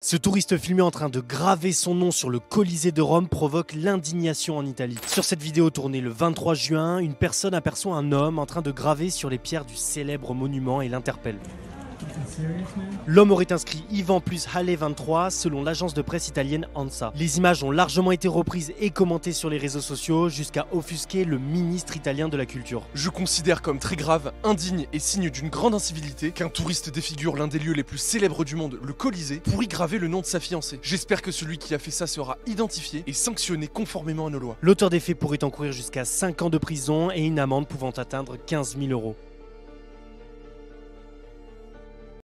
Ce touriste filmé en train de graver son nom sur le Colisée de Rome provoque l'indignation en Italie. Sur cette vidéo tournée le 23 juin, une personne aperçoit un homme en train de graver sur les pierres du célèbre monument et l'interpelle. L'homme aurait inscrit Ivan plus Halle 23 selon l'agence de presse italienne ANSA. Les images ont largement été reprises et commentées sur les réseaux sociaux jusqu'à offusquer le ministre italien de la culture. Je considère comme très grave, indigne et signe d'une grande incivilité qu'un touriste défigure l'un des lieux les plus célèbres du monde, le Colisée, pour y graver le nom de sa fiancée. J'espère que celui qui a fait ça sera identifié et sanctionné conformément à nos lois. L'auteur des faits pourrait encourir jusqu'à 5 ans de prison et une amende pouvant atteindre 15 000 €.